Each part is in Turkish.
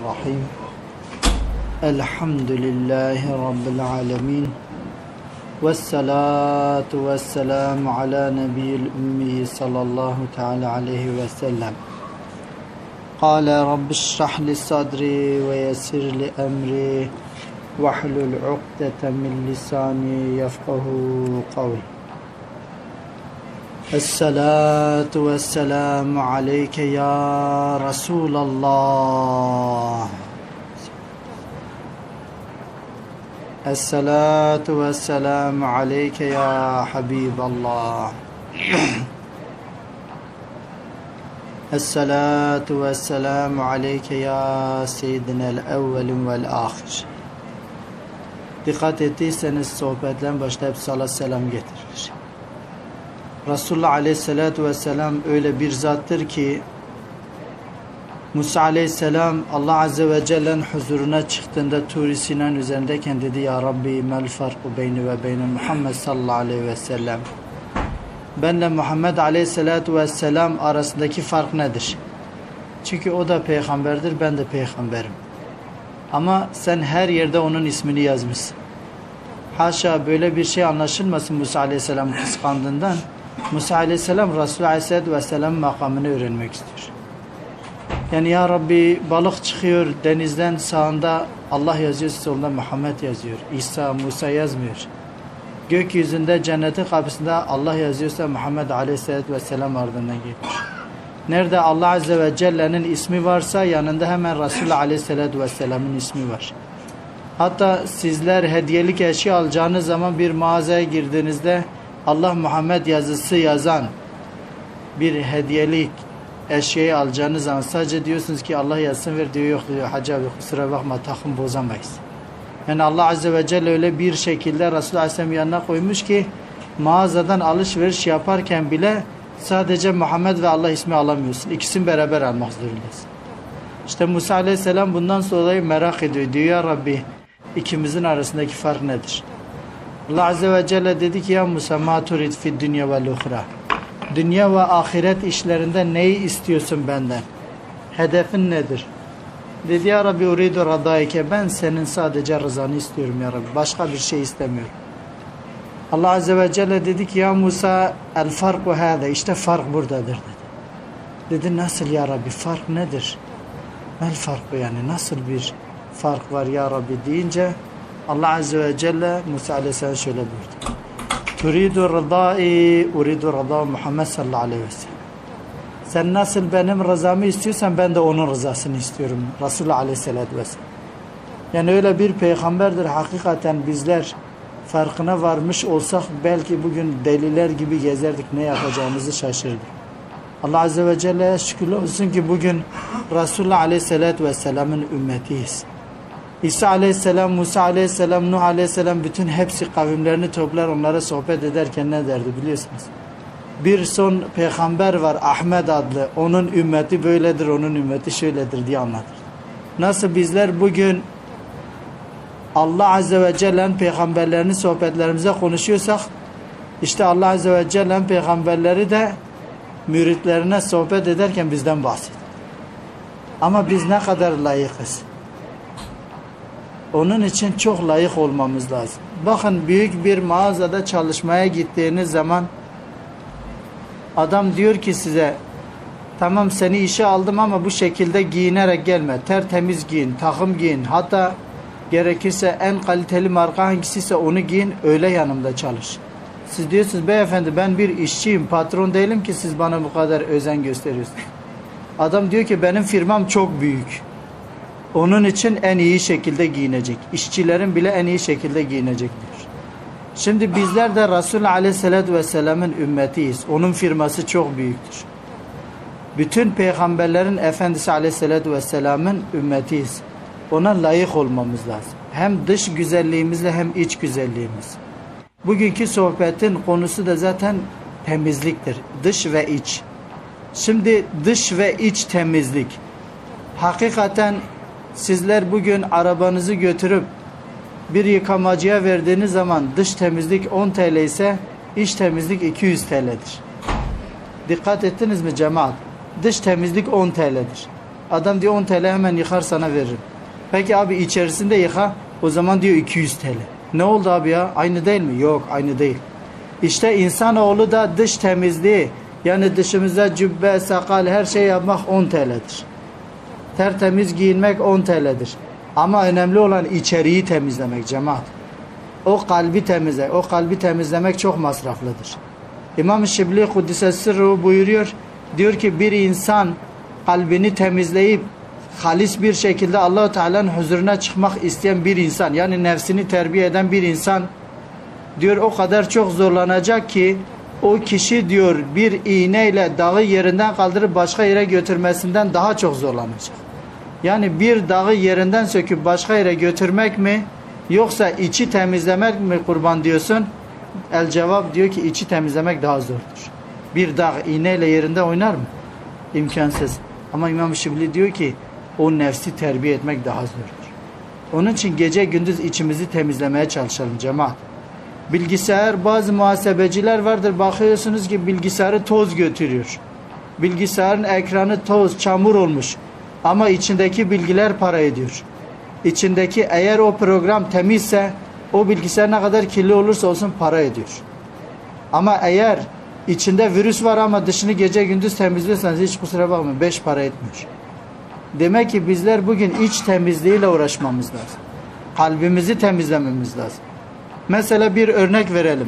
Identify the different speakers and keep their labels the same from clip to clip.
Speaker 1: Bismillahirrahmanirrahim. Elhamdülillahi Rabbil alemin. Vessalatu vesselamu ala nebiyyil ümmi sallallahu teala aleyhi ve sellem. Kâle Rabbi şrah li sadri ve yessir li emri vahlul ukdeten min lisani yefkahu kavli. Esselatu vesselamu aleyke ya Resulallah. Esselatu vesselamu aleyke ya Habiballah. Esselatu vesselamu aleyke ya Seyyidinel evvelin vel ahir. Dikkat ettiyseniz sohbetlerin başta hep salat selam getirir. Resulullah aleyhissalatu vesselam öyle bir zattır ki Musa aleyhisselam Allah azze ve celle'nin huzuruna çıktığında Tur-i Sinan üzerindeyken dedi ya Rabbi mel farku beyni ve beyni Muhammed sallallahu aleyhi ve sellem. Benle Muhammed aleyhissalatu vesselam arasındaki fark nedir? Çünkü o da peygamberdir, ben de peygamberim. Ama sen her yerde onun ismini yazmışsın. Haşa böyle bir şey anlaşılmasın Musa aleyhisselam kıskandığından. Musa aleyhisselam Resulullah aleyhisselatü vesselam'ın makamını öğrenmek istiyor. Yani ya Rabbi balık çıkıyor denizden, sağında Allah yazıyor, solunda Muhammed yazıyor. İsa, Musa yazmıyor. Gökyüzünde cennetin kapısında Allah yazıyorsa Muhammed aleyhisselatü vesselam ardından geliyor. Nerede Allah azze ve celle'nin ismi varsa yanında hemen Resulullah aleyhisselatü vesselam'ın ismi var. Hatta sizler hediyelik eşya alacağınız zaman bir mağazaya girdiğinizde Allah Muhammed yazısı yazan bir hediyelik eşyayı alacağınız zaman sadece diyorsunuz ki Allah yazsın ver diyor, yok diyor Hacı abi kusura bakma takım bozamayız. Yani Allah azze ve celle öyle bir şekilde Resulullah aleyhisselam yanına koymuş ki mağazadan alışveriş yaparken bile sadece Muhammed ve Allah ismi alamıyorsun. İkisini beraber almak zorundasın. İşte Musa aleyhisselam bundan sonra merak ediyor. Diyor ya Rabbi ikimizin arasındaki fark nedir? Allah azze ve celle dedi ki ya Musa ma turid fid dünya vel uhra. Dünya ve ahiret işlerinde neyi istiyorsun benden? Hedefin nedir? Dedi ya Rabbi uridu radaike, ben senin sadece rızanı istiyorum ya Rabbi. Başka bir şey istemiyorum. Allah azze ve celle dedi ki ya Musa el farku hâze, işte fark buradadır dedi. Dedi nasıl ya Rabbi, fark nedir? El farku, yani nasıl bir fark var ya Rabbi deyince Allah azze ve celle Musa aleyhisselam şöyle buyurdu. Turidu rıdai uridu rıda Muhammed sallallahu aleyhi ve sellem. Sen nasıl benim rızamı istiyorsan ben de onun rızasını istiyorum. Resulullah aleyhisselatü vesselam. Yani öyle bir peygamberdir hakikaten, bizler farkına varmış olsak belki bugün deliler gibi gezerdik, ne yapacağımızı şaşırdık. Allah azze ve celle'ye şükürler olsun ki bugün Resulullah aleyhisselatü vesselam'ın ümmetiyiz. İsa aleyhisselam, Musa aleyhisselam, Nuh aleyhisselam bütün hepsi kavimlerini toplar, onlara sohbet ederken ne derdi biliyorsunuz? Bir son peygamber var Ahmet adlı, onun ümmeti böyledir, onun ümmeti şöyledir diye anlatır. Nasıl bizler bugün Allah azze ve celle'nin peygamberlerini sohbetlerimize konuşuyorsak, işte Allah azze ve celle'nin peygamberleri de müritlerine sohbet ederken bizden bahsediyor. Ama biz ne kadar layıkız? Onun için çok layık olmamız lazım. Bakın büyük bir mağazada çalışmaya gittiğiniz zaman adam diyor ki size tamam seni işe aldım ama bu şekilde giyinerek gelme. Tertemiz giyin, takım giyin. Hatta gerekirse en kaliteli marka hangisiyse onu giyin, öyle yanımda çalış. Siz diyorsunuz beyefendi ben bir işçiyim, patron değilim ki siz bana bu kadar özen gösteriyorsunuz. Adam diyor ki benim firmam çok büyük. Onun için en iyi şekilde giyinecek. İşçilerin bile en iyi şekilde giyinecek diyor. Şimdi bizler de Resulullah aleyhissalatü vesselam'ın ümmetiyiz. Onun firması çok büyüktür. Bütün peygamberlerin efendisi aleyhissalatü vesselam'ın ümmetiyiz. Ona layık olmamız lazım. Hem dış güzelliğimizle hem iç güzelliğimiz. Bugünkü sohbetin konusu da zaten temizliktir. Dış ve iç. Şimdi dış ve iç temizlik. Hakikaten sizler bugün arabanızı götürüp bir yıkamacıya verdiğiniz zaman dış temizlik 10 TL ise iç temizlik 200 TL'dir. Dikkat ettiniz mi cemaat? Dış temizlik 10 TL'dir. Adam diyor 10 TL hemen yıkar sana veririm. Peki abi içerisinde yıka, o zaman diyor 200 TL. Ne oldu abi ya? Aynı değil mi? Yok, aynı değil. İşte insanoğlu da dış temizliği, yani dışımıza cübbe, sakal her şey yapmak 10 TL'dir. Tertemiz giyinmek 10 TL'dir. Ama önemli olan içeriği temizlemek cemaat. O kalbi temizlemek. O kalbi temizlemek çok masraflıdır. İmam Şibli Kuddisesi Sırrı buyuruyor. Diyor ki bir insan kalbini temizleyip halis bir şekilde Allah-u Teala'nın huzuruna çıkmak isteyen bir insan, yani nefsini terbiye eden bir insan diyor o kadar çok zorlanacak ki o kişi diyor bir iğneyle dağı yerinden kaldırıp başka yere götürmesinden daha çok zorlanacak. Yani bir dağı yerinden söküp başka yere götürmek mi yoksa içi temizlemek mi kurban diyorsun? El cevap diyor ki içi temizlemek daha zordur. Bir dağ iğneyle yerinde oynar mı? İmkansız. Ama İmam Şibli diyor ki o nefsi terbiye etmek daha zordur. Onun için gece gündüz içimizi temizlemeye çalışalım cemaat. Bilgisayar, bazı muhasebeciler vardır, bakıyorsunuz ki bilgisayarı toz götürüyor. Bilgisayarın ekranı toz, çamur olmuş. Ama içindeki bilgiler para ediyor. İçindeki eğer o program temizse o bilgisayar ne kadar kirli olursa olsun para ediyor. Ama eğer içinde virüs var ama dışını gece gündüz temizliyorsanız hiç kusura bakmayın 5 para etmiyor. Demek ki bizler bugün iç temizliğiyle uğraşmamız lazım. Kalbimizi temizlememiz lazım. Mesela bir örnek verelim.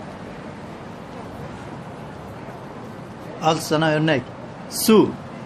Speaker 1: Al sana örnek. Su.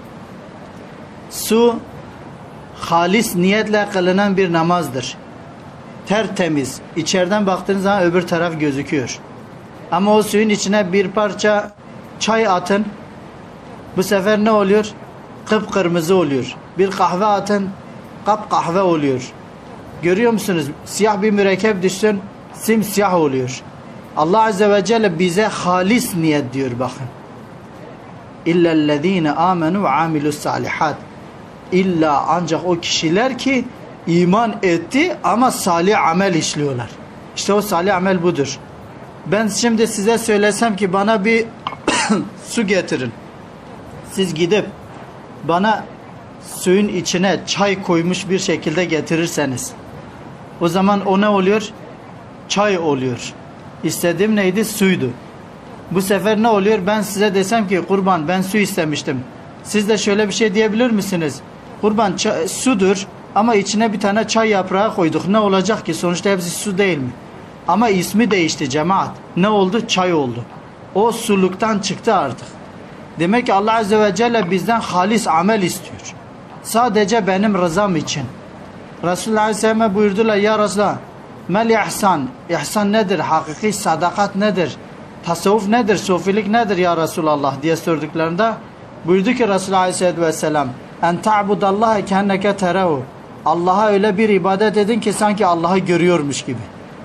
Speaker 1: Su halis niyetle kılınan bir namazdır. Tertemiz. İçeriden baktığınız zaman öbür taraf gözüküyor. Ama o suyun içine bir parça çay atın. Bu sefer ne oluyor? Kıpkırmızı oluyor. Bir kahve atın. Kapkahve oluyor. Görüyor musunuz? Siyah bir mürekkep düşsün. Simsiyah oluyor. Allah Azze ve Celle bize halis niyet diyor bakın. İllellezine amenu ve amilus salihat. İlla ancak o kişiler ki iman etti ama salih amel işliyorlar. İşte o salih amel budur. Ben şimdi size söylesem ki bana bir su getirin. Siz gidip bana suyun içine çay koymuş bir şekilde getirirseniz o zaman o ne oluyor? Çay oluyor. İstediğim neydi? Suydu. Bu sefer ne oluyor? Ben size desem ki kurban ben su istemiştim. Siz de şöyle bir şey diyebilir misiniz? Kurban sudur ama içine bir tane çay yaprağı koyduk. Ne olacak ki? Sonuçta hepsi su değil mi? Ama ismi değişti cemaat. Ne oldu? Çay oldu. O suluktan çıktı artık. Demek ki Allah Azze ve Celle bizden halis amel istiyor. Sadece benim rızam için. Resulullah Aleyhisselam'a buyurdular ya Resulullah mel ihsan. İhsan nedir? Hakiki sadakat nedir? Tasavvuf nedir? Sufilik nedir ya Resulallah diye sorduklarında buyurdu ki Resulullah Aleyhisselatü Vesselam en ta'budallaha kenneke terehu. Allah'a öyle bir ibadet edin ki sanki Allah'ı görüyormuş gibi.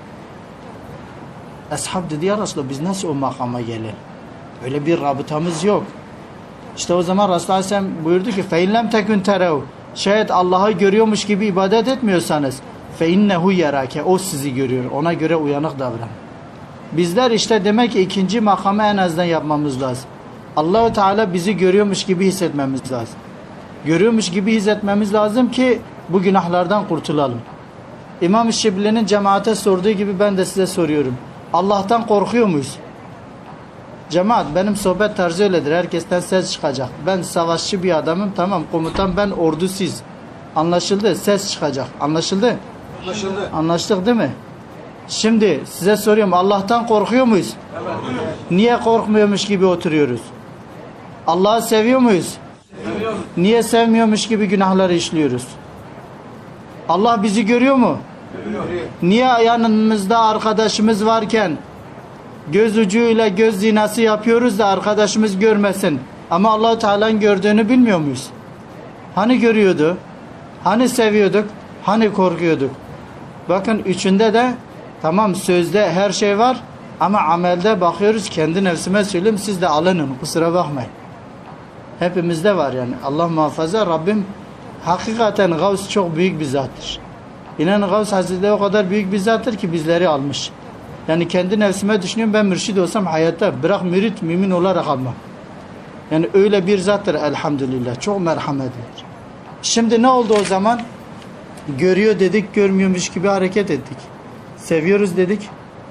Speaker 1: Ashab dedi ya Resulallah biz nasıl o makama gelelim? Öyle bir rabıtamız yok. İşte o zaman Resulullah Aleyhisselam buyurdu ki فَاِنْ tekün terehu. Şayet Allah'ı görüyormuş gibi ibadet etmiyorsanız فَاِنَّهُ يَرَاكَ. O sizi görüyor. Ona göre uyanık davranın. Bizler işte demek ki ikinci makamı en azından yapmamız lazım. Allah-u Teala bizi görüyormuş gibi hissetmemiz lazım. Görüyormuş gibi hissetmemiz lazım ki bu günahlardan kurtulalım. İmam Şibli'nin cemaate sorduğu gibi ben de size soruyorum. Allah'tan korkuyor muyuz? Cemaat benim sohbet tarzı öyledir. Herkesten ses çıkacak. Ben savaşçı bir adamım. Tamam komutan ben ordu siz. Anlaşıldı. Ses çıkacak. Anlaşıldı? Anlaşıldı. Anlaştık değil mi? Şimdi size soruyorum. Allah'tan korkuyor muyuz? Evet. Niye korkmuyormuş gibi oturuyoruz? Allah'ı seviyor muyuz? Seviyoruz. Niye sevmiyormuş gibi günahları işliyoruz? Allah bizi görüyor mu? Görüyor. Niye yanımızda arkadaşımız varken göz ucuyla göz zinası yapıyoruz da arkadaşımız görmesin? Ama Allah-u Teala'nın gördüğünü bilmiyor muyuz? Hani görüyordu? Hani seviyorduk? Hani korkuyorduk? Bakın üçünde de tamam sözde her şey var ama amelde bakıyoruz kendi nefsime söyleyeyim siz de alının kusura bakmayın. Hepimizde var yani Allah muhafaza Rabbim hakikaten Gavs çok büyük bir zattır. İnanın Gavs Hazretleri o kadar büyük bir zattır ki bizleri almış. Yani kendi nefsime düşünüyorum ben mürşid olsam hayatta bırak mürit mümin olarak almam. Yani öyle bir zattır elhamdülillah çok merhametlidir. Şimdi ne oldu o zaman? Görüyor dedik, görmüyormuş gibi hareket ettik. Seviyoruz dedik.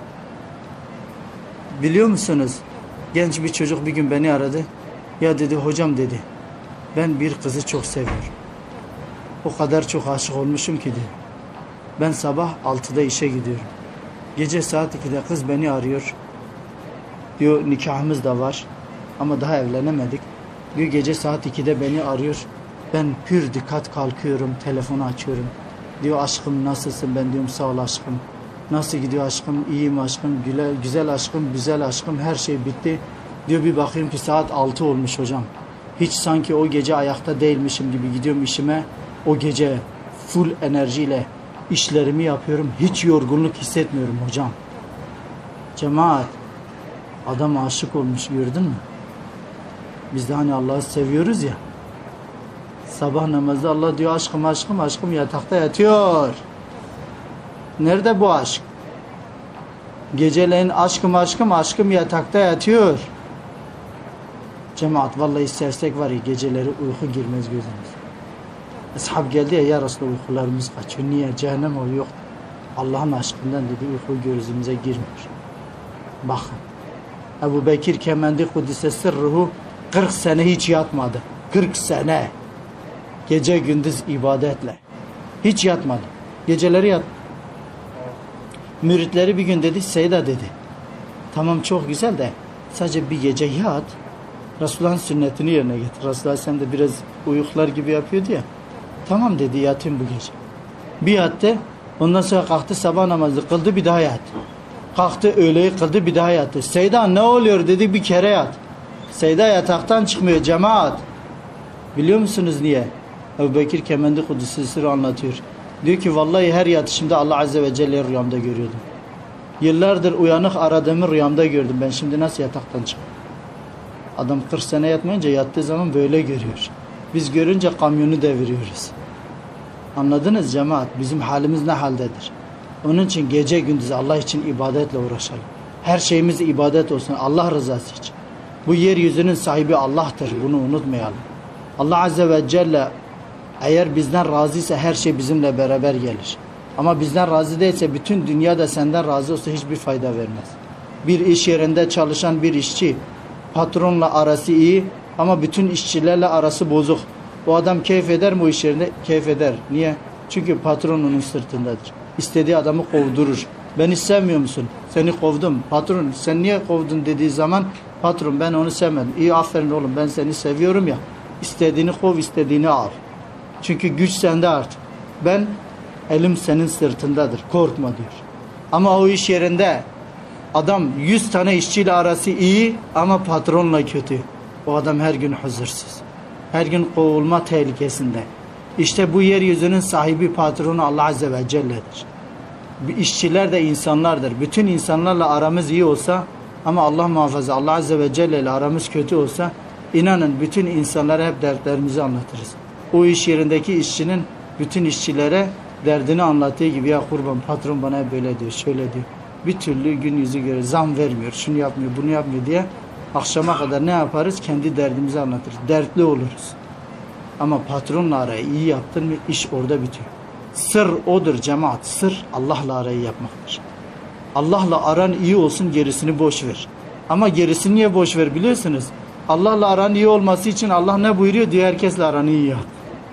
Speaker 1: Biliyor musunuz? Genç bir çocuk bir gün beni aradı. Ya dedi, hocam dedi, ben bir kızı çok seviyorum. O kadar çok aşık olmuşum ki dedi. Ben sabah 6'da işe gidiyorum. Gece saat 2'de kız beni arıyor. Diyor nikahımız da var ama daha evlenemedik. Diyor gece saat 2'de beni arıyor. Ben pür dikkat kalkıyorum, telefonu açıyorum. Diyor aşkım nasılsın? Ben diyorum sağ ol aşkım. Nasıl gidiyor aşkım? İyiyim aşkım, güzel aşkım, güzel aşkım, her şey bitti. Diyor bir bakayım ki saat 6 olmuş hocam. Hiç sanki o gece ayakta değilmişim gibi gidiyorum işime. O gece full enerjiyle işlerimi yapıyorum. Hiç yorgunluk hissetmiyorum hocam. Cemaat, adam aşık olmuş, gördün mü? Biz de hani Allah'ı seviyoruz ya. Sabah namazda Allah diyor aşkım aşkım aşkım, yatakta yatıyor. Nerede bu aşk? Geceleyin aşkım aşkım aşkım yatakta yatıyor. Cemaat vallahi istersek var ya geceleri uyku girmez gözümüz. Ashab geldi ya Resulallah uykularımız kaçıyor. Niye? Cehennem o yok. Allah'ın aşkından dedi uyku gözümüze girmiyor. Bakın. Ebu Bekir Kemendi Kudüs'e sırruhu 40 sene hiç yatmadı. 40 sene. Gece gündüz ibadetle. Hiç yatmadı. Geceleri yat. Müritleri bir gün dedi, Seyda dedi, tamam çok güzel de sadece bir gece yat. Resulullah'ın sünnetini yerine getir. Resulullah sen de biraz uyuklar gibi yapıyordu ya. Tamam dedi, yatayım bu gece. Bir yattı. Ondan sonra kalktı, sabah namazı kıldı, bir daha yattı. Kalktı, öğleyi kıldı, bir daha yattı. Seyda ne oluyor dedi, bir kere yat. Seyda yataktan çıkmıyor cemaat. Biliyor musunuz niye? Ebu Bekir Kemendi Kudüs'ü sırrı anlatıyor. Diyor ki vallahi her yatışımda Allah Azze ve Celle'yi rüyamda görüyordum. Yıllardır uyanık aradığımı rüyamda gördüm. Ben şimdi nasıl yataktan çıkayım? Adam 40 sene yatmayınca yattığı zaman böyle görüyor. Biz görünce kamyonu deviriyoruz. Anladınız cemaat? Bizim halimiz ne haldedir? Onun için gece gündüz Allah için ibadetle uğraşalım. Her şeyimiz ibadet olsun Allah rızası için. Bu yeryüzünün sahibi Allah'tır. Bunu unutmayalım. Allah Azze ve Celle eğer bizden razıysa her şey bizimle beraber gelir. Ama bizden razı değilse bütün dünya da senden razı olsa hiçbir fayda vermez. Bir iş yerinde çalışan bir işçi patronla arası iyi ama bütün işçilerle arası bozuk. O adam keyif eder mi o iş yerinde? Keyif eder. Niye? Çünkü patron onun sırtındadır. İstediği adamı kovdurur. Beni sevmiyor musun? Seni kovdum. Patron sen niye kovdun dediği zaman patron ben onu sevmedim. İyi aferin oğlum ben seni seviyorum ya. İstediğini kov, istediğini al. Çünkü güç sende artık. Ben elim senin sırtındadır. Korkma diyor. Ama o iş yerinde adam 100 tane işçiyle arası iyi ama patronla kötü. O adam her gün huzursuz. Her gün kovulma tehlikesinde. İşte bu yeryüzünün sahibi patronu Allah Azze ve Celle'dir. İşçiler de insanlardır. Bütün insanlarla aramız iyi olsa ama Allah muhafaza Allah Azze ve Celle ile aramız kötü olsa inanın bütün insanlara hep dertlerimizi anlatırız. O iş yerindeki işçinin bütün işçilere derdini anlattığı gibi ya kurban patron bana böyle diyor şöyle diyor. Bir türlü gün yüzü görüyor. Zam vermiyor. Şunu yapmıyor bunu yapmıyor diye akşama kadar ne yaparız? Kendi derdimizi anlatırız. Dertli oluruz. Ama patronla arayı iyi yaptın mı iş orada bitiyor. Sır odur cemaat. Sır Allah'la arayı yapmaktır. Allah'la aran iyi olsun gerisini boş ver. Ama gerisini niye boş ver biliyorsunuz? Allah'la aran iyi olması için Allah ne buyuruyor? Diyor herkesle aranı iyi yap.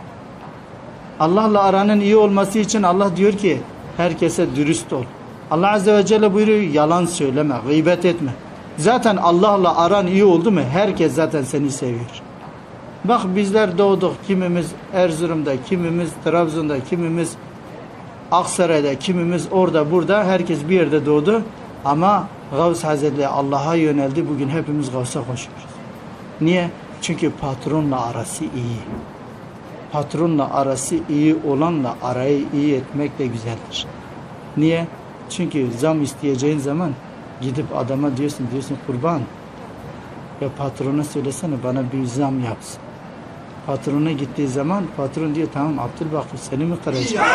Speaker 1: Allah'la aranın iyi olması için Allah diyor ki herkese dürüst ol. Allah Azze ve Celle buyuruyor yalan söyleme, gıybet etme. Zaten Allah'la aran iyi oldu mu herkes zaten seni seviyor. Bak bizler doğduk. Kimimiz Erzurum'da, kimimiz Trabzon'da, kimimiz Aksaray'da, kimimiz orada burada. Herkes bir yerde doğdu. Ama Gavs Hazretleri Allah'a yöneldi. Bugün hepimiz Gavs'a koşuyoruz. Niye? Çünkü patronla arası iyi. Patronla arası iyi olanla arayı iyi etmek de güzeldir. Niye? Çünkü zam isteyeceğin zaman gidip adama diyorsun kurban ya patrona söylesene bana bir zam yapsın. Patrona gittiği zaman patron diyor tamam Abdülbakir seni mi kıracağım?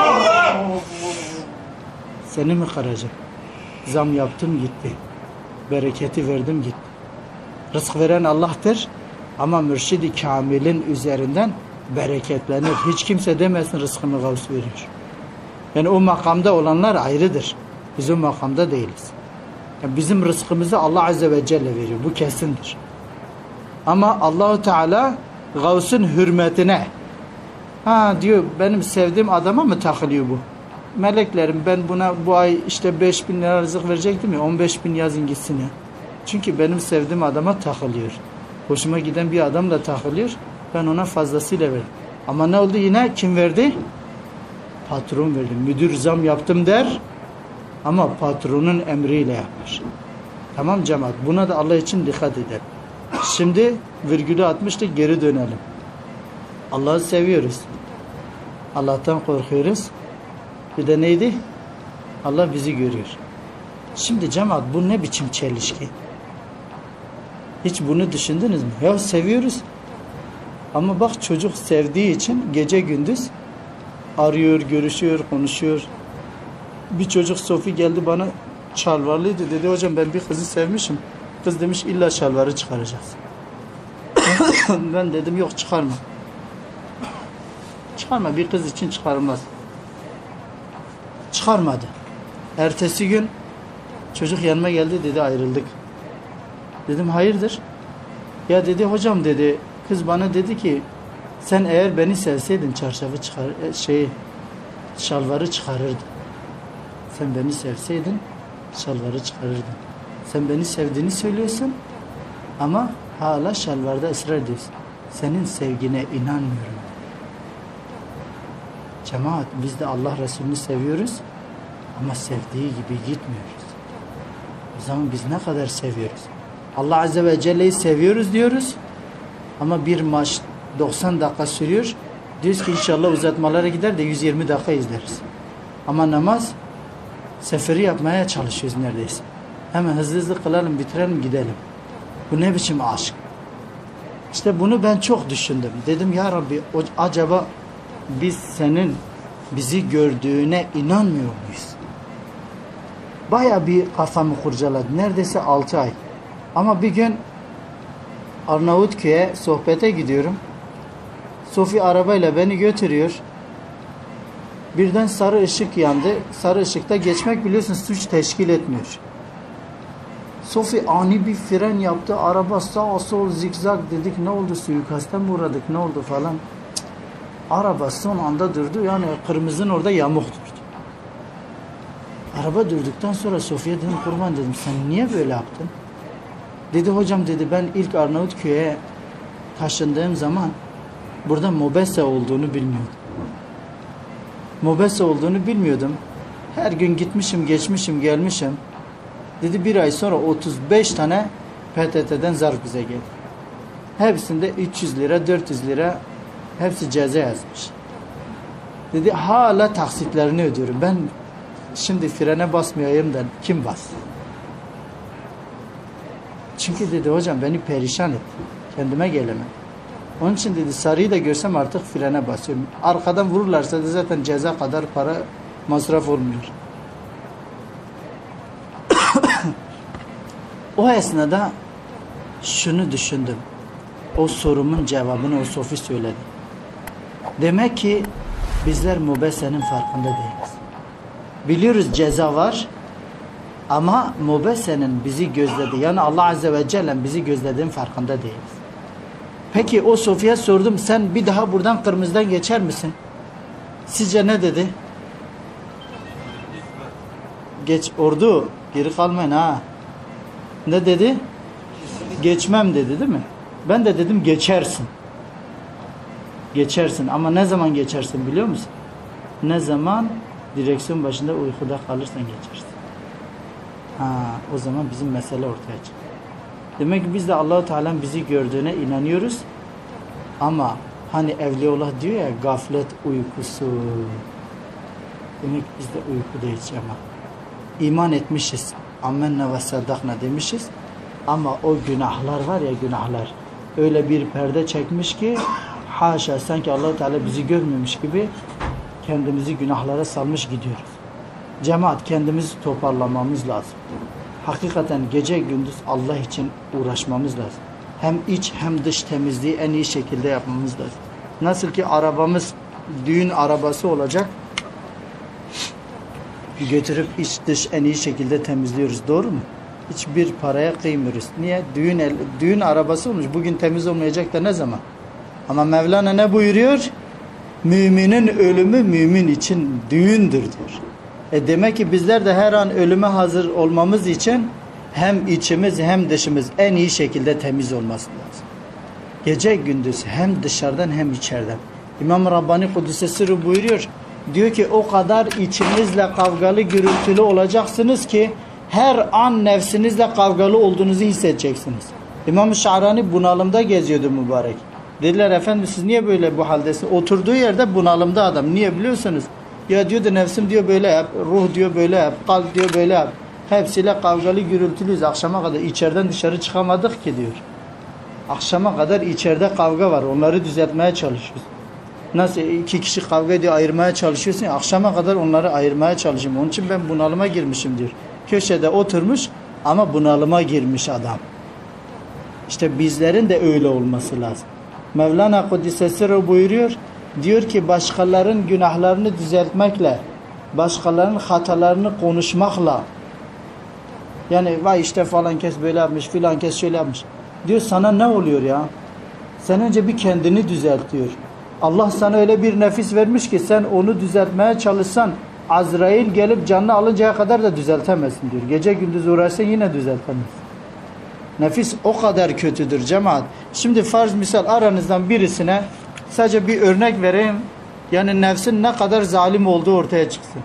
Speaker 1: Seni mi kıracağım? Zam yaptım gitti. Bereketi verdim gitti. Rızk veren Allah'tır ama mürşid-i kamilin üzerinden bereketlenir. Hiç kimse demesin rızkını Gavs veriyor. Yani o makamda olanlar ayrıdır. Biz o makamda değiliz. Yani bizim rızkımızı Allah Azze ve Celle veriyor. Bu kesindir. Ama Allahu Teala Gavs'ın hürmetine diyor benim sevdiğim adama mı takılıyor bu? Meleklerim ben buna bu ay işte 5.000 lira rızık verecektim ya 15.000 yazın gitsin ya. Çünkü benim sevdiğim adama takılıyor. Hoşuma giden bir adamla takılıyor. Ben ona fazlasıyla verdim. Ama ne oldu yine? Kim verdi? Patron verdi. Müdür zam yaptım der. Ama patronun emriyle yapar. Tamam cemaat. Buna da Allah için dikkat edelim. Şimdi virgülü atmıştık, geri dönelim. Allah'ı seviyoruz. Allah'tan korkuyoruz. Bir de neydi? Allah bizi görüyor. Şimdi cemaat bu ne biçim çelişki? Hiç bunu düşündünüz mü? Ya seviyoruz. Ama bak çocuk sevdiği için gece gündüz arıyor, görüşüyor, konuşuyor. Bir çocuk Sofi geldi bana şalvarlıydı. Dedi hocam ben bir kızı sevmişim. Kız demiş illa şalvarı çıkaracağız. Ben dedim yok çıkarma. Çıkarma, bir kız için çıkarılmaz. Çıkarmadı. Ertesi gün çocuk yanıma geldi dedi ayrıldık. Dedim hayırdır? Ya dedi hocam dedi kız bana dedi ki sen eğer beni sevseydin çarşafı şalvarı çıkarırdın. Sen beni sevseydin şalvarı çıkarırdın. Sen beni sevdiğini söylüyorsun ama hala şalvarda ısrar ediyorsun. Senin sevgine inanmıyorum. Cemaat biz de Allah Resulü'nü seviyoruz ama sevdiği gibi gitmiyoruz. O zaman biz ne kadar seviyoruz? Allah Azze ve Celle'yi seviyoruz diyoruz ama bir maç 90 dakika sürüyor. Diyoruz ki inşallah uzatmalara gider de 120 dakika izleriz. Ama namaz seferi yapmaya çalışıyoruz neredeyse. Hemen hızlı hızlı kılalım, bitirelim, gidelim. Bu ne biçim aşk? İşte bunu ben çok düşündüm. Dedim ya Rabbi acaba biz senin bizi gördüğüne inanmıyor muyuz? Baya bir kafamı kurcaladı. Neredeyse 6 ay. Ama bir gün Arnavutköy'e sohbete gidiyorum. Sofi arabayla beni götürüyor. Birden sarı ışık yandı. Sarı ışıkta geçmek biliyorsun suç teşkil etmiyor. Sofi ani bir fren yaptı. Araba sağ sol zikzak dedik. Ne oldu, suikasta mı uğradık, ne oldu falan. Araba son anda durdu. Yani kırmızının orada yamuk durdu. Araba durduktan sonra Sofi'ye dedim kurban dedim sen niye böyle yaptın? Dedi hocam dedi ben ilk Arnavutköy'e taşındığım zaman burada mobese olduğunu bilmiyordum. Mobese olduğunu bilmiyordum. Her gün gitmişim, geçmişim, gelmişim. Dedi bir ay sonra 35 tane PTT'den zarf bize geldi. Hepsinde 300 lira, 400 lira hepsi ceza yazmış. Dedi hala taksitlerini ödüyorum. Ben şimdi frene basmayayım da kim bas? Çünkü dedi hocam beni perişan etti. Kendime gelemem. Onun için dedi sarıyı da görsem artık frene basıyorum. Arkadan vururlarsa da zaten ceza kadar para masraf olmuyor. O esnada şunu düşündüm. O sorumun cevabını o Sofi söyledi. Demek ki bizler mobesenin farkında değiliz. Biliyoruz ceza var ama mobesenin bizi gözledi. Yani Allah Azze ve Celle bizi gözlediğinin farkında değiliz. Peki o Sofi'ye sordum sen bir daha buradan kırmızıdan geçer misin? Sizce ne dedi? Geç ordu geri kalmayın ha. Ne dedi? Geçmem dedi değil mi? Ben de dedim geçersin. Geçersin ama ne zaman geçersin biliyor musun? Ne zaman direksiyon başında uykuda kalırsan geçersin. O zaman bizim mesele ortaya çıkıyor. Demek ki biz de Allah-u Teala'nın bizi gördüğüne inanıyoruz. Ama hani Evliyaullah diyor ya gaflet uykusu. Demek ki biz de uykudayız ama. İman etmişiz. Amenna ve saddakna demişiz. Ama o günahlar var ya günahlar. Öyle bir perde çekmiş ki haşa sanki Allah-u Teala bizi görmemiş gibi kendimizi günahlara salmış gidiyoruz. Cemaat kendimizi toparlamamız lazım. Hakikaten gece gündüz Allah için uğraşmamız lazım. Hem iç hem dış temizliği en iyi şekilde yapmamız lazım. Nasıl ki arabamız düğün arabası olacak. Götürüp iç dış en iyi şekilde temizliyoruz. Doğru mu? Hiçbir paraya kıymıyoruz. Niye? Düğün arabası olmuş. Bugün temiz olmayacak da ne zaman? Ama Mevlana ne buyuruyor? Müminin ölümü mümin için düğündür diyor. Demek ki bizler de her an ölüme hazır olmamız için hem içimiz hem dışımız en iyi şekilde temiz olması lazım. Gece gündüz hem dışarıdan hem içeriden. İmam Rabbani Kudüs'e sırrı buyuruyor. Diyor ki o kadar içinizle kavgalı gürültülü olacaksınız ki her an nefsinizle kavgalı olduğunuzu hissedeceksiniz. İmam-ı Şa'rani bunalımda geziyordu mübarek. Dediler efendim siz niye böyle bu haldesiniz? Oturduğu yerde bunalımda adam. Niye biliyorsunuz? Ya diyordu nefsim diyor böyle yap, ruh diyor böyle yap, kalp diyor böyle yap. Hepsiyle kavgalı gürültülüyüz. Akşama kadar içeriden dışarı çıkamadık ki diyor. Akşama kadar içeride kavga var. Onları düzeltmeye çalışıyoruz. Nasıl iki kişi kavga ediyor ayırmaya çalışıyorsun. Akşama kadar onları ayırmaya çalışıyorum. Onun için ben bunalıma girmişim diyor. Köşede oturmuş ama bunalıma girmiş adam. İşte bizlerin de öyle olması lazım. Mevlana Kudüs'e sırrı buyuruyor. Diyor ki başkalarının günahlarını düzeltmekle, başkalarının hatalarını konuşmakla, yani vay işte falan kes böyle yapmış, filan kes şöyle yapmış. Diyor sana ne oluyor ya? Sen önce bir kendini düzelt diyor. Allah sana öyle bir nefis vermiş ki sen onu düzeltmeye çalışsan Azrail gelip canını alıncaya kadar da düzeltemezsin diyor. Gece gündüz uğraşsan yine düzeltemezsin. Nefis o kadar kötüdür cemaat. Şimdi farz misal aranızdan birisine sadece bir örnek vereyim. Yani nefsin ne kadar zalim olduğu ortaya çıksın.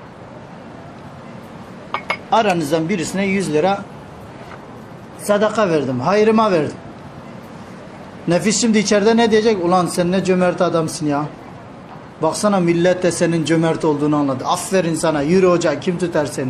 Speaker 1: Aranızdan birisine 100 lira sadaka verdim, hayrıma verdim. Nefis şimdi içeride ne diyecek? Ulan sen ne cömert adamsın ya. Baksana millet de senin cömert olduğunu anladı. Aferin sana, yürü hoca, kim tutar seni?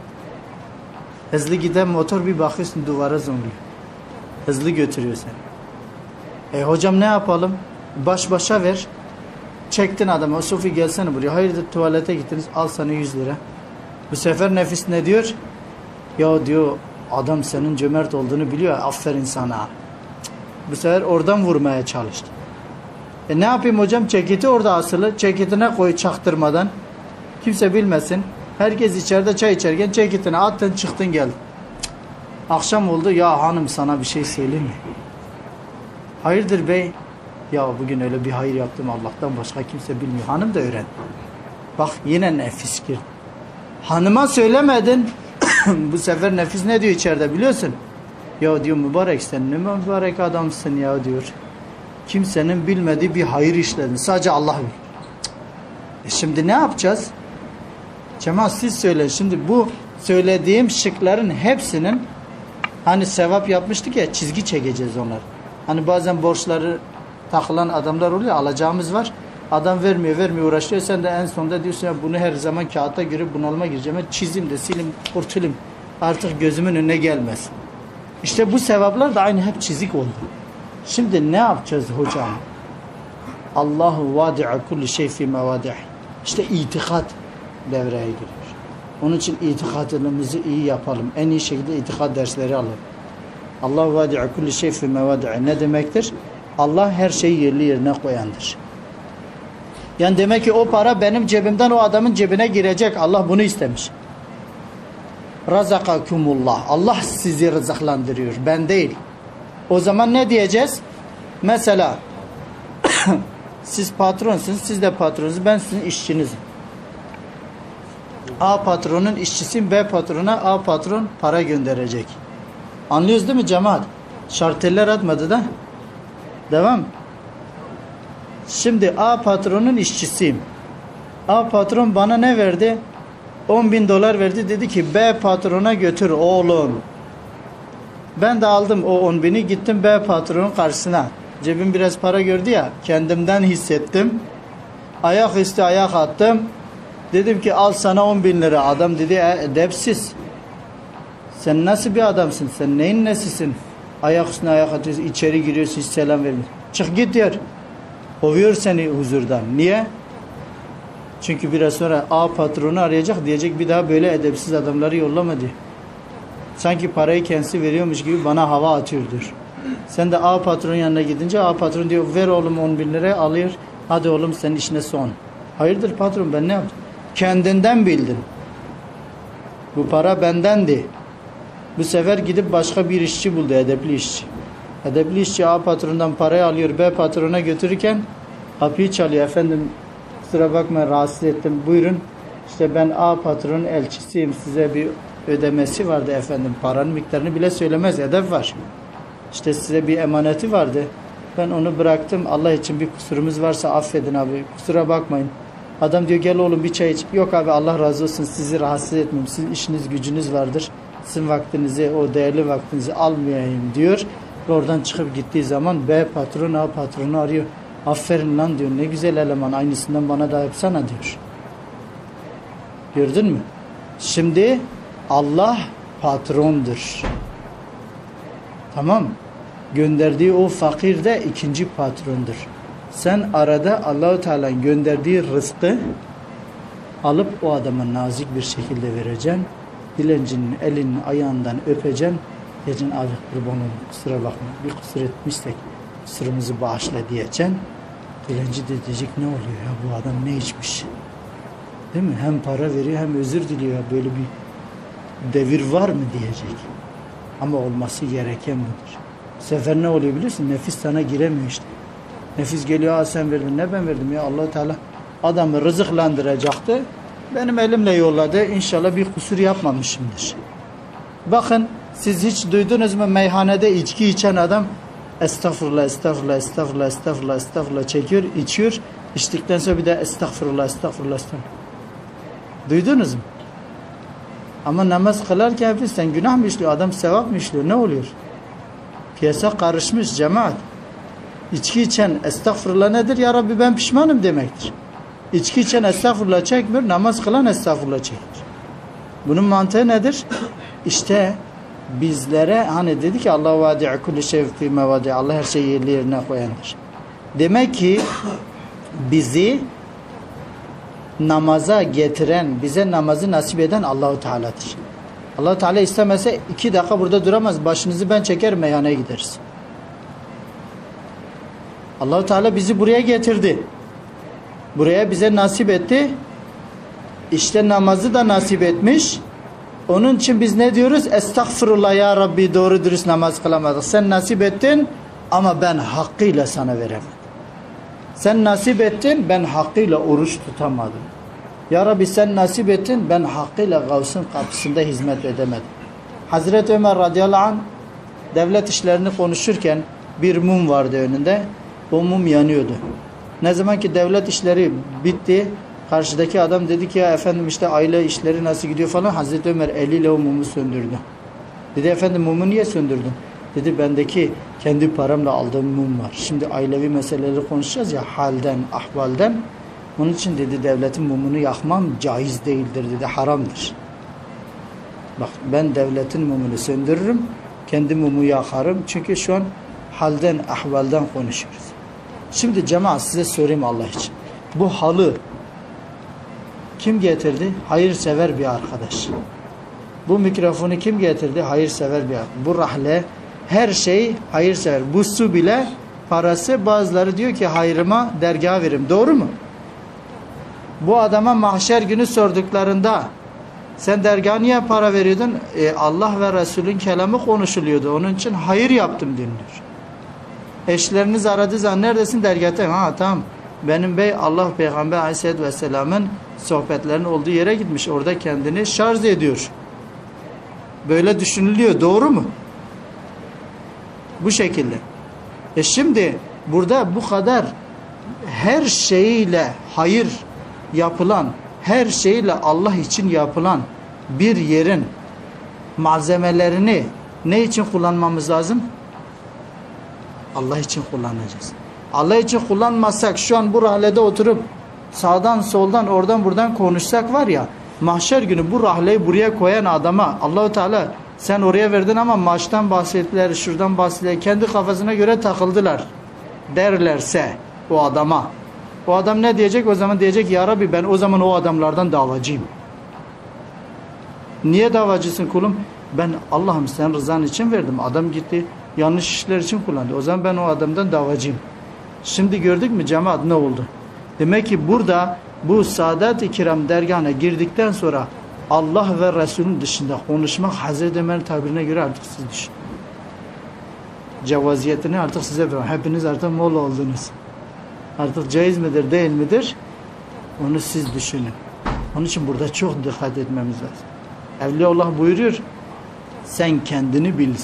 Speaker 1: Hızlı giden motor bir bakıyorsun duvara zonkluyor. Hızlı götürüyor seni. Hocam ne yapalım? Baş başa ver. Çektin adamı. Sofi gelsene buraya. Hayırdır tuvalete gittiniz. Al sana 100 lira. Bu sefer nefis ne diyor? Ya diyor adam senin cömert olduğunu biliyor. Aferin sana. Bu sefer oradan vurmaya çalıştı. Ne yapayım hocam? Ceketi orada asılı. Ceketine koy çaktırmadan. Kimse bilmesin. Herkes içeride çay içerken ceketine attın çıktın geldin. Akşam oldu. Ya hanım sana bir şey söyleyeyim mi? Hayırdır bey? Ya bugün öyle bir hayır yaptım. Allah'tan başka kimse bilmiyor. Hanım da öğren. Bak yine nefis girdi. Hanıma söylemedin. Bu sefer nefis ne diyor içeride biliyorsun? Ya diyor mübarek sen ne mübarek adamsın ya diyor. Kimsenin bilmediği bir hayır işledin. Sadece Allah bilir. Şimdi ne yapacağız? Cemaat siz söyleyin. Şimdi bu söylediğim şıkların hepsinin hani sevap yapmıştık ya çizgi çekeceğiz onlar. Hani bazen borçları takılan adamlar oluyor. Alacağımız var. Adam vermiyor uğraşıyor. Sen de en sonunda diyorsun ya bunu her zaman kağıtta görüp bunalıma gireceğim. Çizeyim de sileyim kurtulayım. Artık gözümün önüne gelmez. İşte bu sevaplar da aynı hep çizik oldu. Şimdi ne yapacağız hocam? Allahu vadi'a kulli şey fi mevadi'i. İşte itikat devreye giriyor. Onun için itikadımızı iyi yapalım. En iyi şekilde itikat dersleri alalım. Allahu vadi'a kulli şey fi mevadi'i ne demektir? Allah her şeyi yerli yerine koyandır. Yani demek ki o para benim cebimden o adamın cebine girecek. Allah bunu istemiş. Razakakumullah. Allah sizi rızıklandırıyor. Ben değil. O zaman ne diyeceğiz? Mesela siz patronsunuz, siz de patronunuz, ben sizin işçinizim. A patronun işçisiyim, B patrona A patron para gönderecek. Anlıyoruz değil mi cemaat? Şarteller atmadı da. Devam. Şimdi A patronun işçisiyim. A patron bana ne verdi? 10.000 dolar verdi. Dedi ki B patrona götür oğlum. Ben de aldım o 10.000'i gittim B patronun karşısına. Cebim biraz para gördü ya. Kendimden hissettim. Ayaküstü ayak attım. Dedim ki al sana 10.000 lira. Adam dedi edepsiz. Sen nasıl bir adamsın? Sen neyin nesisin? Ayak üstüne ayak atıyorsun. İçeri giriyorsun. Hiç selam vermiyorsun. Çık git diyor. Kovuyor seni huzurdan. Niye? Çünkü biraz sonra A patronu arayacak. Diyecek bir daha böyle edepsiz adamları yollama diyor. Sanki parayı kendisi veriyormuş gibi bana hava atıyordur. Sen de A patronun yanına gidince A patron diyor ver oğlum 10 bin liraya alıyor. Hadi oğlum senin işine son. Hayırdır patron ben ne yaptım? Kendinden bildin. Bu para bendendi. Bu sefer gidip başka bir işçi buldu, edepli işçi. Edepli işçi A patronundan parayı alıyor, B patrona götürürken kapıyı çalıyor. Efendim kusura bakma rahatsız ettim, buyurun. İşte ben A patronun elçisiyim, size bir ödemesi vardı efendim. Paranın miktarını bile söylemez, edep var. İşte size bir emaneti vardı. Ben onu bıraktım, Allah için bir kusurumuz varsa affedin abi, kusura bakmayın. Adam diyor gel oğlum bir çay iç. Yok abi Allah razı olsun, sizi rahatsız etmeyeyim. Sizin işiniz gücünüz vardır. Sizin vaktinizi, o değerli vaktinizi almayayım diyor. Oradan çıkıp gittiği zaman B patron A patronu arıyor. Aferin lan diyor, ne güzel eleman, aynısından bana da yapsana diyor. Gördün mü? Şimdi Allah patrondur. Tamam. Gönderdiği o fakir de ikinci patrondur. Sen arada Allahu Teala'nın gönderdiği rızkı alıp o adama nazik bir şekilde vereceksin. Dilencinin elinin ayağından öpeceksin. Diyeceksin abi kurban olun, kusura bakma, bir kusur etmişsek kusurumuzu bağışla diyeceksin. Dilenci de diyecek ne oluyor ya, bu adam ne içmiş? Değil mi? Hem para veriyor hem özür diliyor. Böyle bir devir var mı diyecek. Ama olması gereken budur. Bu sefer ne oluyor biliyorsun? Nefis sana giremiyor işte. Nefis geliyor, sen verdin, ne ben verdim ya, Allah Teala adamı rızıklandıracaktı. Benim elimle yolladı. İnşallah bir kusur yapmamışımdır. Bakın siz hiç duydunuz mu meyhanede içki içen adam estağfurullah, estağfurullah, estağfurullah, estağfurullah, estağfurullah çekiyor, içiyor. İçtikten sonra bir de estağfurullah, estağfurullah, estağfurullah. Duydunuz mu? Ama namaz kılarken sen günah mı işliyor? Adam sevap mı işliyor? Ne oluyor? Piyasa karışmış cemaat. İçki içen estağfurullah nedir? Ya Rabbi ben pişmanım demektir. İçki içen estağfurullah çekmiyor. Namaz kılan estağfurullah çekiyor. Bunun mantığı nedir? İşte bizlere hani dedi ki Allah vadi'u kulli şey fi mevadi. Allah her şeyi yerli yerine koyandır. Demek ki bizi namaza getiren, bize namazı nasip eden Allahu Teala'dır. Allahu Teala istemese 2 dakika burada duramaz. Başınızı ben çeker meyhaneye gideriz. Allahu Teala bizi buraya getirdi. Buraya bize nasip etti. İşte namazı da nasip etmiş. Onun için biz ne diyoruz? Estağfurullah ya Rabbi, doğru dürüst namaz kılamadık. Sen nasip ettin ama ben hakkıyla sana veremedim. Sen nasip ettin, ben hakkıyla oruç tutamadım. Ya Rabbi sen nasip ettin, ben hakkıyla Gavs'ın kapısında hizmet edemedim. Hazreti Ömer radıyallahu anh devlet işlerini konuşurken bir mum vardı önünde. O mum yanıyordu. Ne zaman ki devlet işleri bitti, karşıdaki adam dedi ki ya efendim işte aile işleri nasıl gidiyor falan. Hazreti Ömer eliyle o mumu söndürdü. Dedi efendim mumu niye söndürdün? Dedi bendeki kendi paramla aldığım mum var. Şimdi ailevi meseleleri konuşacağız ya, halden, ahvalden. Onun için dedi devletin mumunu yakmam caiz değildir dedi, haramdır. Bak ben devletin mumunu söndürürüm, kendi mumu yakarım. Çünkü şu an halden, ahvalden konuşuyoruz. Şimdi cemaat size sorayım Allah için. Bu halı kim getirdi? Hayırsever bir arkadaş. Bu mikrofonu kim getirdi? Hayırsever bir arkadaş. Bu rahle, her şey hayırsever. Bu su bile parası, bazıları diyor ki hayrıma dergaha verim. Doğru mu? Bu adama mahşer günü sorduklarında sen dergaha niye para veriyordun? Allah ve Resulün kelamı konuşuluyordu. Onun için hayır yaptım diyor. Eşleriniz aradığı zaman neredesin? Dergahta. Ha tamam. Benim bey Allah Peygamber Aleyhisselatü Vesselam'ın sohbetlerinin olduğu yere gitmiş. Orada kendini şarj ediyor. Böyle düşünülüyor. Doğru mu? Bu şekilde. Şimdi burada bu kadar her şeyiyle hayır yapılan, her şeyle Allah için yapılan bir yerin malzemelerini ne için kullanmamız lazım? Allah için kullanacağız. Allah için kullanmazsak şu an bu rahlede oturup sağdan soldan oradan buradan konuşsak var ya, mahşer günü bu rahleyi buraya koyan adama Allahu Teala sen oraya verdin ama maaştan bahsettiler, şuradan bahsettiler, kendi kafasına göre takıldılar derlerse o adama, o adam ne diyecek? O zaman diyecek ya Rabbi ben o zaman o adamlardan davacıyım. Niye davacısın kulum? Ben Allah'ım sen rızan için verdim. Adam gitti Yanlış işler için kullandı. O zaman ben o adamdan davacıyım. Şimdi gördük mü cemaat ne oldu? Demek ki burada bu Saadat-ı Kiram dergahına girdikten sonra Allah ve Resul'ün dışında konuşmak Hazreti Ömer'in tabirine göre artık siz düşünün. Cevaziyetini artık size bırak. Hepiniz artık molla oldunuz. Artık caiz midir değil midir? Onu siz düşünün. Onun için burada çok dikkat etmemiz lazım. Evliyaullah buyuruyor, sen kendini bil,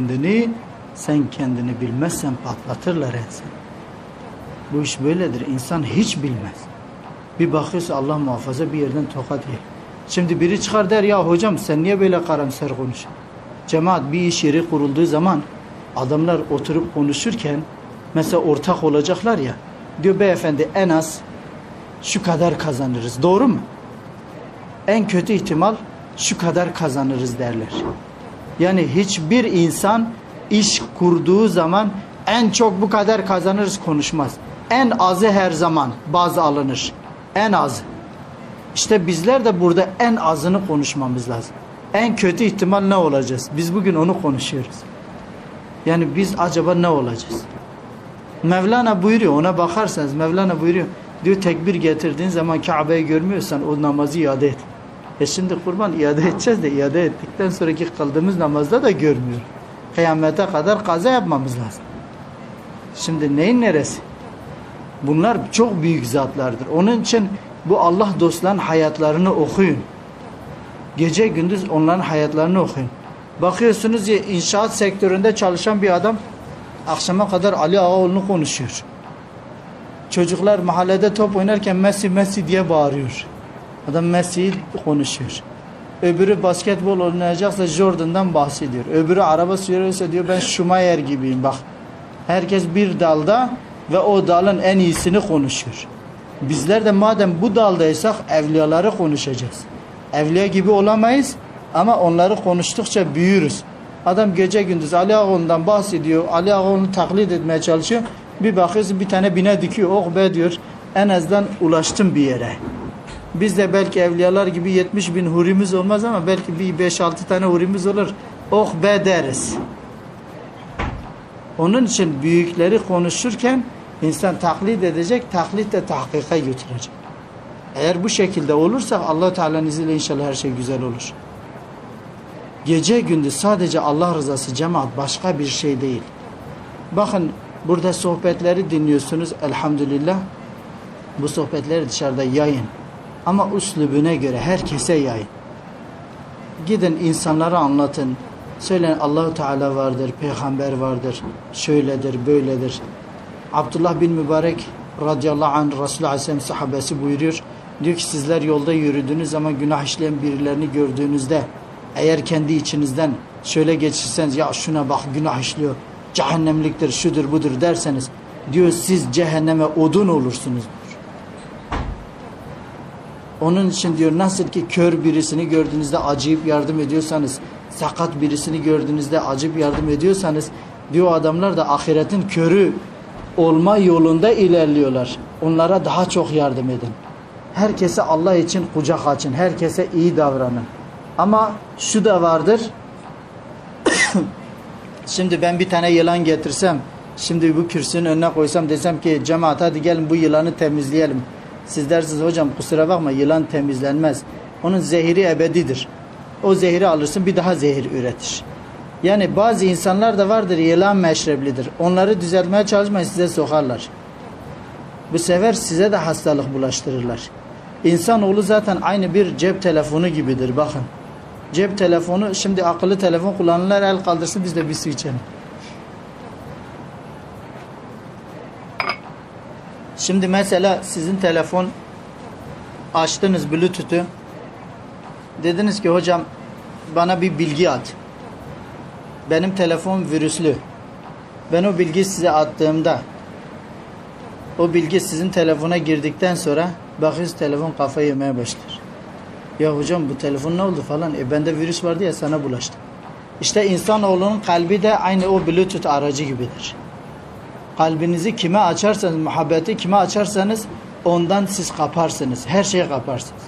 Speaker 1: sen kendini bilmezsen patlatırlar seni. Bu iş böyledir. İnsan hiç bilmez. Bir bakıyorsa Allah muhafaza bir yerden tokat yer. Şimdi biri çıkar der ya hocam sen niye böyle karamsar konuşuyorsun? Cemaat bir iş yeri kurulduğu zaman adamlar oturup konuşurken mesela ortak olacaklar ya, diyor beyefendi en az şu kadar kazanırız. Doğru mu? En kötü ihtimal şu kadar kazanırız derler. Yani hiçbir insan iş kurduğu zaman en çok bu kadar kazanırız konuşmaz. En azı her zaman bazı alınır. En az. İşte bizler de burada en azını konuşmamız lazım. En kötü ihtimal ne olacağız? Biz bugün onu konuşuyoruz. Yani biz acaba ne olacağız? Mevlana buyuruyor, ona bakarsanız Mevlana buyuruyor. Diyor tekbir getirdiğin zaman Kabe'yi görmüyorsan o namazı iade et. Şimdi kurban iade edeceğiz de iade ettikten sonraki kıldığımız namazda da görmüyor. Kıyamete kadar kaza yapmamız lazım. Şimdi neyin neresi? Bunlar çok büyük zatlardır. Onun için bu Allah dostlarının hayatlarını okuyun. Gece gündüz onların hayatlarını okuyun. Bakıyorsunuz ya inşaat sektöründe çalışan bir adam akşama kadar Ali Ağaoğlu'nu konuşuyor. Çocuklar mahallede top oynarken Messi Messi diye bağırıyor. Adam Messi'yi konuşuyor. Öbürü basketbol oynayacaksa Jordan'dan bahsediyor. Öbürü araba sürüyorsa diyor ben Schumacher gibiyim bak. Herkes bir dalda ve o dalın en iyisini konuşuyor. Bizler de madem bu daldaysak evliyaları konuşacağız. Evliya gibi olamayız ama onları konuştukça büyürüz. Adam gece gündüz Ali Ağaoğlu'ndan bahsediyor. Ali Ağaoğlu'nu taklit etmeye çalışıyor. Bir bakıyorsun bir tane bina dikiyor. Oh be diyor. En azından ulaştım bir yere. Biz de belki evliyalar gibi 70 bin hurimiz olmaz ama belki bir 5-6 tane hurimiz olur. Oh be deriz. Onun için büyükleri konuşurken insan taklit edecek, taklit de tahkika götürecek. Eğer bu şekilde olursa Allah Teala'nın izniyle inşallah her şey güzel olur. Gece gündüz sadece Allah rızası cemaat başka bir şey değil. Bakın burada sohbetleri dinliyorsunuz elhamdülillah. Bu sohbetleri dışarıda yayın. Ama üslubuna göre herkese yayın. Gidin insanlara anlatın. Söyleyin Allah-u Teala vardır, peygamber vardır, şöyledir, böyledir. Abdullah bin Mübarek radıyallahu anh Resulullah Aleyhisselam sahabesi buyuruyor. Diyor ki sizler yolda yürüdüğünüz zaman günah işleyen birilerini gördüğünüzde eğer kendi içinizden şöyle geçirseniz ya şuna bak günah işliyor, cehennemliktir, şudur budur derseniz diyor siz cehenneme odun olursunuz. Onun için diyor nasıl ki kör birisini gördüğünüzde acıyıp yardım ediyorsanız, sakat birisini gördüğünüzde acıyıp yardım ediyorsanız diyor adamlar da ahiretin körü olma yolunda ilerliyorlar. Onlara daha çok yardım edin. Herkese Allah için kucak açın. Herkese iyi davranın. Ama şu da vardır. Şimdi ben bir tane yılan getirsem, şimdi bu kürsünün önüne koysam desem ki cemaat hadi gelin bu yılanı temizleyelim. Siz dersiniz hocam kusura bakma yılan temizlenmez. Onun zehiri ebedidir. O zehri alırsın bir daha zehir üretir. Yani bazı insanlar da vardır yılan meşreblidir. Onları düzeltmeye çalışmayın size sokarlar. Bu sefer size de hastalık bulaştırırlar. İnsanoğlu zaten aynı bir cep telefonu gibidir bakın. Cep telefonu şimdi akıllı telefon kullananlar el kaldırsın biz de bir su içelim. Şimdi mesela sizin telefon açtınız Bluetooth'u. Dediniz ki hocam bana bir bilgi at. Benim telefon virüslü. Ben o bilgiyi size attığımda o bilgi sizin telefona girdikten sonra bakıyorsunuz telefon kafayı yemeye başlar. Ya hocam bu telefon ne oldu falan. Bende virüs vardı ya sana bulaştı. İşte insanoğlunun kalbi de aynı o Bluetooth aracı gibidir. Kalbinizi kime açarsanız, muhabbeti kime açarsanız ondan siz kaparsınız. Her şeyi kaparsınız.